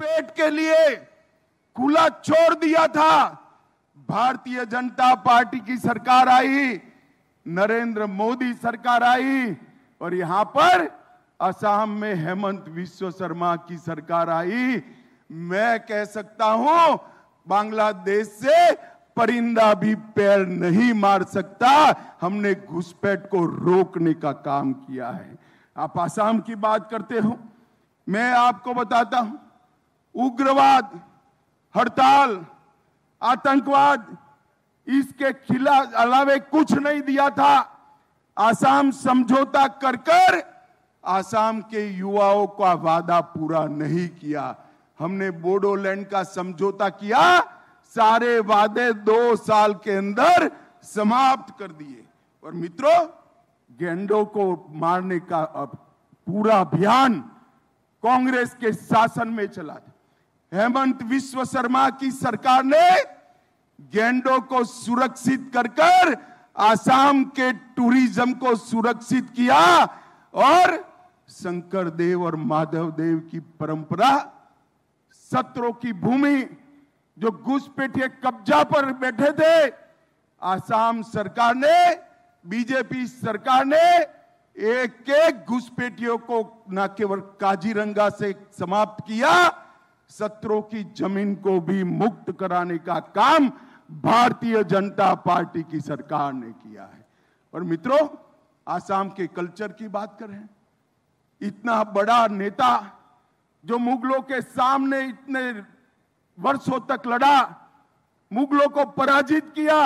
घुसपैठ के लिए खुला छोड़ दिया था। भारतीय जनता पार्टी की सरकार आई, नरेंद्र मोदी सरकार आई और यहां पर असम में हेमंत विश्व शर्मा की सरकार आई। मैं कह सकता हूं बांग्लादेश से परिंदा भी पैर नहीं मार सकता। हमने घुसपैठ को रोकने का काम किया है। आप असम की बात करते हो, मैं आपको बताता हूं, उग्रवाद, हड़ताल, आतंकवाद, इसके खिलाफ अलावे कुछ नहीं दिया था। असम समझौता कर कर असम के युवाओं का वादा पूरा नहीं किया। हमने बोडोलैंड का समझौता किया, सारे वादे 2 साल के अंदर समाप्त कर दिए। और मित्रों, गेंडों को मारने का पूरा अभियान कांग्रेस के शासन में चला था। हेमंत विश्व शर्मा की सरकार ने गेंडों को सुरक्षित कर असम के टूरिज्म को सुरक्षित किया और शंकर देव और माधव देव की परंपरा, सत्रों की भूमि जो घुसपैठिए कब्जा पर बैठे थे, असम सरकार ने, बीजेपी सरकार ने एक एक घुसपैठियों को न केवल काजीरंगा से समाप्त किया, सत्रों की जमीन को भी मुक्त कराने का काम भारतीय जनता पार्टी की सरकार ने किया है। और मित्रों, असम के कल्चर की बात करें, इतना बड़ा नेता जो मुगलों के सामने इतने वर्षों तक लड़ा, मुगलों को पराजित किया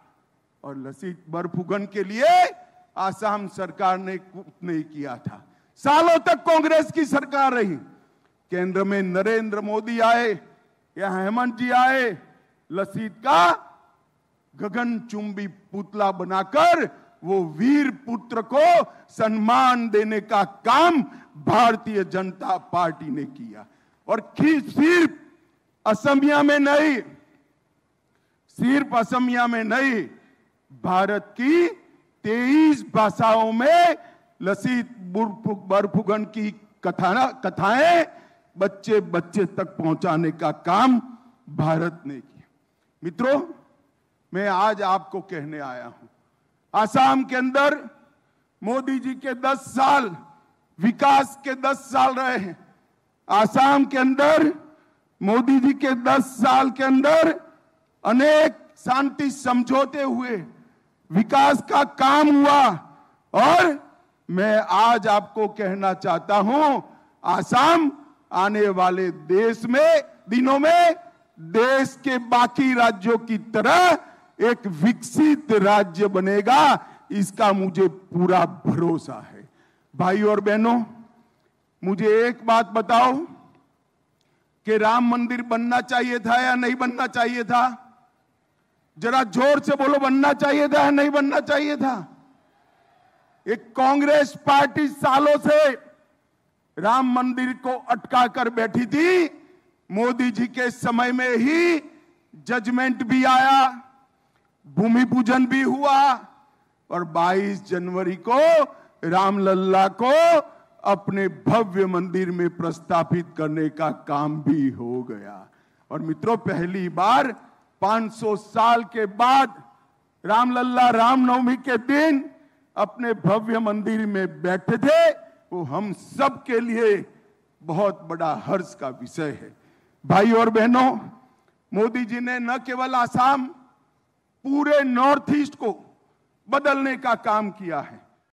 और लसीत बरफुकन के लिए असम सरकार ने कुछ नहीं किया था। सालों तक कांग्रेस की सरकार रही, केंद्र में नरेंद्र मोदी आए या हेमंत जी आए, लसीत का गगनचुंबी पुतला बनाकर वो वीर पुत्र को सम्मान देने का काम भारतीय जनता पार्टी ने किया। और सिर्फ असमिया में नहीं, सिर्फ असमिया में नहीं, भारत की 23 भाषाओं में लसीत बरफुकन की कथाएं बच्चे बच्चे तक पहुंचाने का काम भारत ने किया। मित्रों, मैं आज आपको कहने आया हूं, असम के अंदर मोदी जी के 10 साल, विकास के 10 साल रहे हैं। असम के अंदर मोदी जी के 10 साल के अंदर अनेक शांति समझौते हुए, विकास का काम हुआ। और मैं आज आपको कहना चाहता हूं, असम आने वाले दिनों में देश के बाकी राज्यों की तरह एक विकसित राज्य बनेगा, इसका मुझे पूरा भरोसा है। भाई और बहनों, मुझे एक बात बताओ कि राम मंदिर बनना चाहिए था या नहीं बनना चाहिए था? जरा जोर से बोलो, बनना चाहिए था या नहीं बनना चाहिए था? एक कांग्रेस पार्टी सालों से राम मंदिर को अटका कर बैठी थी। मोदी जी के समय में ही जजमेंट भी आया, भूमि पूजन भी हुआ और 22 जनवरी को रामलल्ला को अपने भव्य मंदिर में प्रस्थापित करने का काम भी हो गया। और मित्रों, पहली बार 500 साल के बाद रामलल्ला रामनवमी के दिन अपने भव्य मंदिर में बैठे थे। वो हम सब के लिए बहुत बड़ा हर्ष का विषय है। भाई और बहनों, मोदी जी ने न केवल असम, पूरे नॉर्थ ईस्ट को बदलने का काम किया है।